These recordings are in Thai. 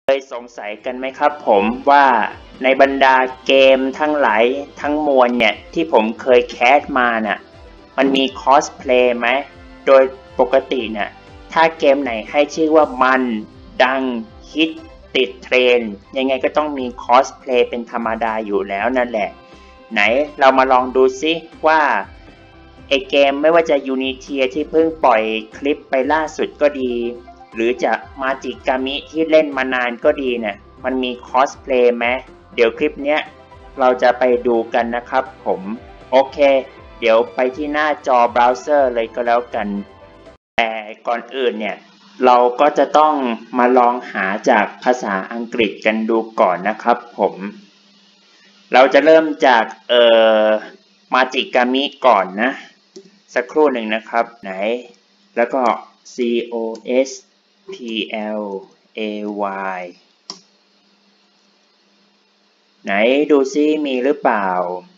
เคยสงสัยกันไหมครับผมว่าในบรรดาเกมทั้งหลายทั้งมวลเนี่ยที่ผมเคยแคสมาน่ะมันมีคอสเพลย์ไหมโดยปกติเนี่ยถ้าเกมไหนให้ชื่อว่ามันดังฮิตติดเทรนยังไงก็ต้องมีคอสเพลย์เป็นธรรมดาอยู่แล้วนั่นแหละไหนเรามาลองดูซิว่าไอเกมไม่ว่าจะ Unity ที่เพิ่งปล่อยคลิปไปล่าสุดก็ดีหรือจะมาจิกามิที่เล่นมานานก็ดีเนี่ยมันมีคอสเพลย์ไหมเดี๋ยวคลิปเนี้ยเราจะไปดูกันนะครับผมโอเคเดี๋ยวไปที่หน้าจอเบราว์เซอร์เลยก็แล้วกันแต่ก่อนอื่นเนี่ยเราก็จะต้องมาลองหาจากภาษาอังกฤษกันดูก่อนนะครับผมเราจะเริ่มจากมาจิกามิก่อนนะสักครู่หนึ่งนะครับไหนแล้วก็ COSPLAY ไหนดูซิมีหรือเปล่า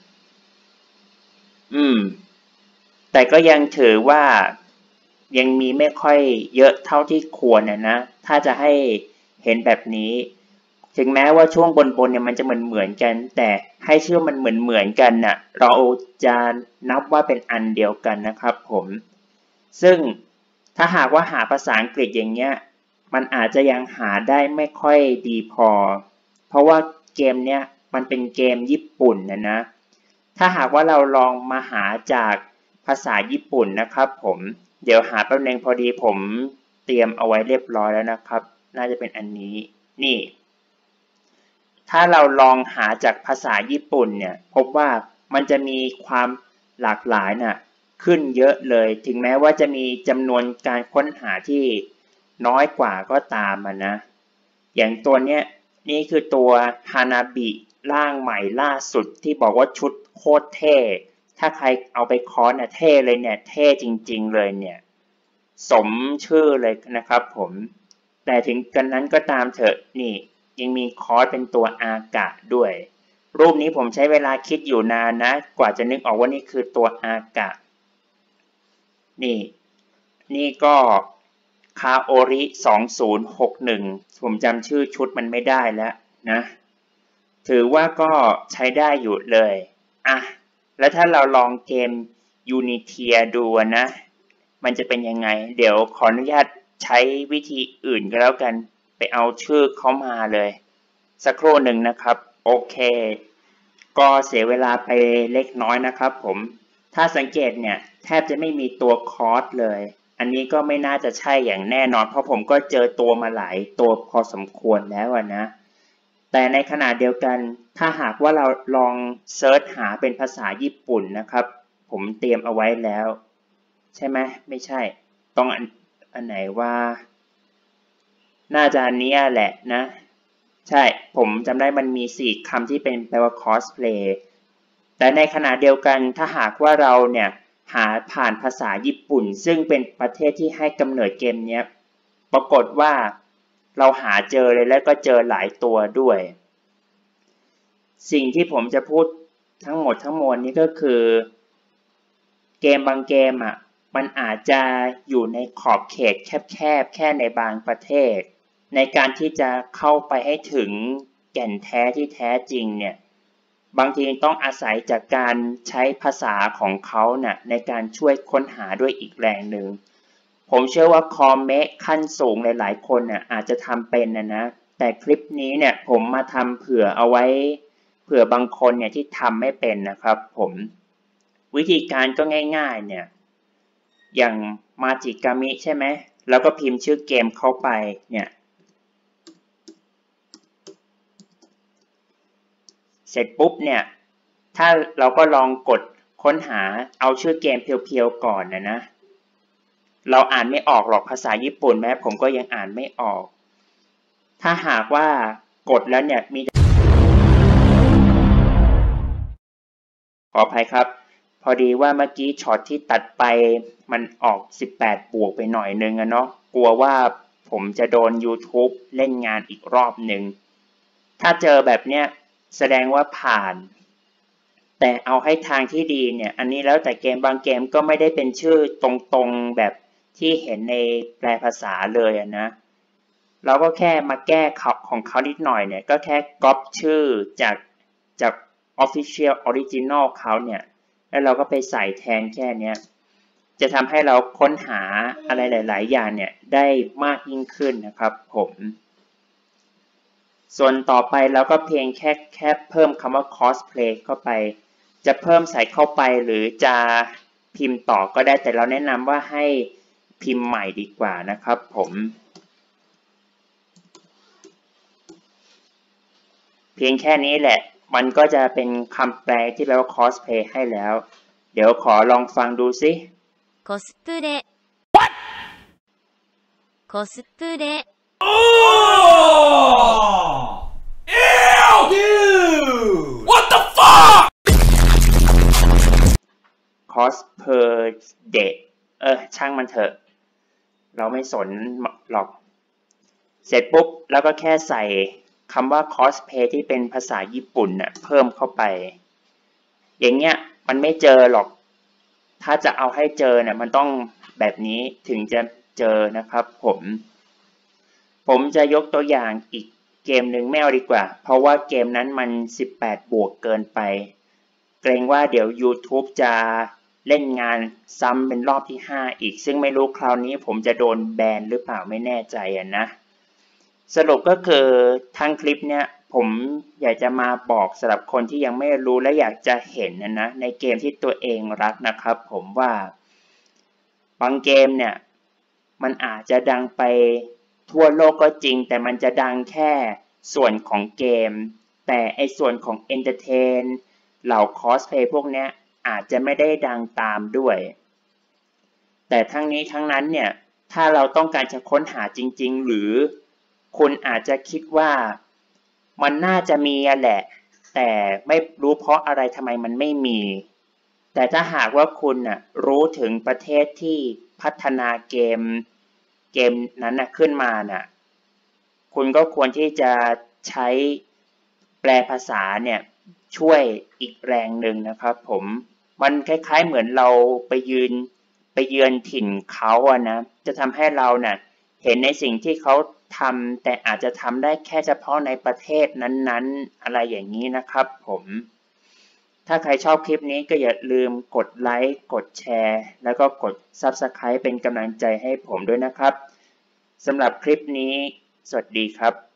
แต่ก็ยังถือว่ายังมีไม่ค่อยเยอะเท่าที่ควรนะถ้าจะให้เห็นแบบนี้ถึงแม้ว่าช่วงบนเนี่ยมันจะเหมือนกันแต่ให้ชื่อมันเหมือนกันน่ะเราจะนับว่าเป็นอันเดียวกันนะครับผมซึ่งถ้าหากว่าหาภาษาอังกฤษอย่างเงี้ยมันอาจจะยังหาได้ไม่ค่อยดีพอเพราะว่าเกมเนี้ยมันเป็นเกมญี่ปุ่นนะถ้าหากว่าเราลองมาหาจากภาษาญี่ปุ่นนะครับผมเดี๋ยวหาแป๊บนึงพอดีผมเตรียมเอาไว้เรียบร้อยแล้วนะครับน่าจะเป็นอันนี้นี่ถ้าเราลองหาจากภาษาญี่ปุ่นเนี่ยพบว่ามันจะมีความหลากหลายน่ะขึ้นเยอะเลยถึงแม้ว่าจะมีจำนวนการค้นหาที่น้อยกว่าก็ตามนะอย่างตัวเนี้ยนี่คือตัวฮานาบิร่างใหม่ล่าสุดที่บอกว่าชุดโคตรเท่ถ้าใครเอาไปคอสเท่เลยเนี่ยเท่จริงๆเลยเนี่ยสมชื่อเลยนะครับผมแต่ถึงกันนั้นก็ตามเถอะนี่ยังมีคอสเป็นตัวอากะด้วยรูปนี้ผมใช้เวลาคิดอยู่นานนะกว่าจะนึกออกว่านี่คือตัวอากะนี่ก็คาโอริ2061ผมจำชื่อชุดมันไม่ได้แล้วนะถือว่าก็ใช้ได้อยู่เลยอ่ะแล้วถ้าเราลองเกม Unity ดูนะมันจะเป็นยังไงเดี๋ยวขออนุญาตใช้วิธีอื่นก็แล้วกันไปเอาชื่อเขามาเลยสักครู่หนึ่งนะครับโอเคก็เสียเวลาไปเล็กน้อยนะครับผมถ้าสังเกตเนี่ยแทบจะไม่มีตัวคอร์สเลยอันนี้ก็ไม่น่าจะใช่อย่างแน่นอนเพราะผมก็เจอตัวมาหลายตัวพอสมควรแล้วนะแต่ในขณะเดียวกันถ้าหากว่าเราลองเซิร์ชหาเป็นภาษาญี่ปุ่นนะครับผมเตรียมเอาไว้แล้วใช่ไหมไม่ใช่ต้องอันไหนว่าน่าจะอันนี้แหละนะใช่ผมจำได้มันมี4คำที่เป็นแปลว่า cosplay แต่ในขณะเดียวกันถ้าหากว่าเราเนี่ยหาผ่านภาษาญี่ปุ่นซึ่งเป็นประเทศที่ให้กำเนิดเกมนี้ปรากฏว่าเราหาเจอเลยแล้วก็เจอหลายตัวด้วยสิ่งที่ผมจะพูดทั้งหมดทั้งมวลนี้ก็คือเกมบางเกมมันอาจจะอยู่ในขอบเขตแคบๆแค่ในบางประเทศในการที่จะเข้าไปให้ถึงแก่นแท้ที่แท้จริงเนี่ยบางทีต้องอาศัยจากการใช้ภาษาของเขาน่ะในการช่วยค้นหาด้วยอีกแรงหนึ่งผมเชื่อว่าคอมเมะขั้นสูงหลายๆคนน่ะอาจจะทำเป็นนะแต่คลิปนี้เนี่ยผมมาทำเผื่อเอาไว้เผื่อบางคนเนี่ยที่ทำไม่เป็นนะครับผมวิธีการก็ง่ายๆเนี่ยอย่างมาจิกามิใช่ไหมแล้วก็พิมพ์ชื่อเกมเข้าไปเนี่ยเสร็จปุ๊บเนี่ยถ้าเราก็ลองกดค้นหาเอาชื่อเกมเพียวๆก่อนนะเราอ่านไม่ออกหรอกภาษาญี่ปุ่นแม้ผมก็ยังอ่านไม่ออกถ้าหากว่ากดแล้วเนี่ยมีขออภัยครับพอดีว่าเมื่อกี้ช็อตที่ตัดไปมันออก18 บวกไปหน่อยนึงเนาะกลัวว่าผมจะโดน YouTube เล่นงานอีกรอบหนึ่งถ้าเจอแบบเนี้ยแสดงว่าผ่านแต่เอาให้ทางที่ดีเนี่ยอันนี้แล้วแต่เกมบางเกมก็ไม่ได้เป็นชื่อตรงๆแบบที่เห็นในแปลภาษาเลยนะเราก็แค่มาแก้ของเขานิดหน่อยเนี่ยก็แค่ก๊อปชื่อจาก Official Original เขาเนี่ยแล้วเราก็ไปใส่แทนแค่นี้จะทำให้เราค้นหาอะไรหลายๆอย่างเนี่ยได้มากยิ่งขึ้นนะครับผมส่วนต่อไปเราก็เพียงแค่เพิ่มคำว่า cosplay เข้าไปจะเพิ่มใส่เข้าไปหรือจะพิมพ์ต่อก็ได้แต่เราแนะนำว่าให้พิมพ์ใหม่ดีกว่านะครับผมเพียงแค่นี้แหละมันก็จะเป็นคำแปลที่แปลว่า cosplay ให้แล้วเดี๋ยวขอลองฟังดูสิ cosplay cosplay Ew! Dude! What the fuck? cosplay ช่างมันเถอะเราไม่สนหรอกเสร็จปุ๊บแล้วก็แค่ใส่คำว่า cosplay ที่เป็นภาษาญี่ปุ่นน่ะเพิ่มเข้าไปอย่างเงี้ยมันไม่เจอหรอกถ้าจะเอาให้เจอเนี่ยมันต้องแบบนี้ถึงจะเจอนะครับผมจะยกตัวอย่างอีกเกมหนึ่งไม่เอาดีกว่าเพราะว่าเกมนั้นมัน18 บวกเกินไปเกรงว่าเดี๋ยว YouTube จะเล่นงานซ้ำเป็นรอบที่5อีกซึ่งไม่รู้คราวนี้ผมจะโดนแบนหรือเปล่าไม่แน่ใจนะสรุปก็คือทั้งคลิปเนี้ยผมอยากจะมาบอกสำหรับคนที่ยังไม่รู้และอยากจะเห็นนะในเกมที่ตัวเองรักนะครับผมว่าบางเกมเนี่ยมันอาจจะดังไปทั่วโลกก็จริงแต่มันจะดังแค่ส่วนของเกมแต่ไอส่วนของเอนเตอร์เทนเหล่าคอสเพลย์พวกเนี้ยอาจจะไม่ได้ดังตามด้วยแต่ทั้งนี้ทั้งนั้นเนี่ยถ้าเราต้องการจะค้นหาจริงๆหรือคุณอาจจะคิดว่ามันน่าจะมีแหละแต่ไม่รู้เพราะอะไรทำไมมันไม่มีแต่ถ้าหากว่าคุณรู้ถึงประเทศที่พัฒนาเกมนั้นขึ้นมาคุณก็ควรที่จะใช้แปลภาษาเนี่ยช่วยอีกแรงหนึ่งนะครับผมมันคล้ายๆเหมือนเราไปเยือนถิ่นเขานะจะทำให้เราเห็นในสิ่งที่เขาทำแต่อาจจะทำได้แค่เฉพาะในประเทศนั้นๆอะไรอย่างนี้นะครับผมถ้าใครชอบคลิปนี้ก็อย่าลืมกดไลค์กดแชร์แล้วก็กด Subscribe เป็นกำลังใจให้ผมด้วยนะครับสำหรับคลิปนี้สวัสดีครับ